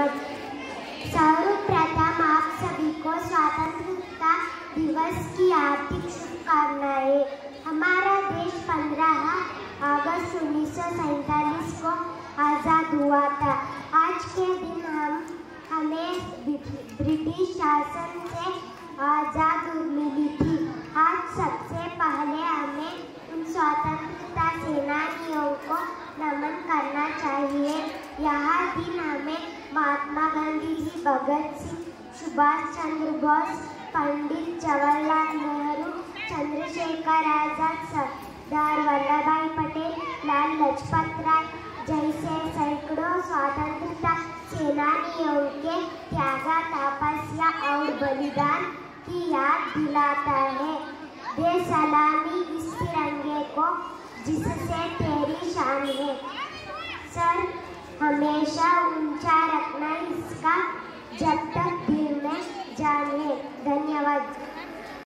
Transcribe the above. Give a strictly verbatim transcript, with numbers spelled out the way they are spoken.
धन्यवाद। सर्वप्रथम आप सभी को स्वतंत्रता दिवस की हार्दिक शुभकामनाएं। हमारा देश पंद्रह अगस्त उन्नीस सौ सैंतालीस को आज़ाद हुआ था। आज के दिन हम हमें ब्रिटिश शासन से आज़ाद मिली थी। आज सबसे पहले हमें उन स्वतंत्रता सेनानियों को नमन करना चाहिए। यह दिन हमें महात्मा गांधी जी, भगत सिंह, सुभाष चंद्र बोस, पंडित जवाहरलाल नेहरू, चंद्रशेखर आजाद, सरदार वल्लभ भाई पटेल, लाल लाजपत राय जैसे सैकड़ों स्वतंत्रता सेनानियों के त्याग, तपस्या और बलिदान की याद दिलाता है। दे सलामी इस तिरंगे को जिससे तेरी शान है। सर हमेशा ऊंचा रखना इसका, जब तक दिल में जान है। धन्यवाद।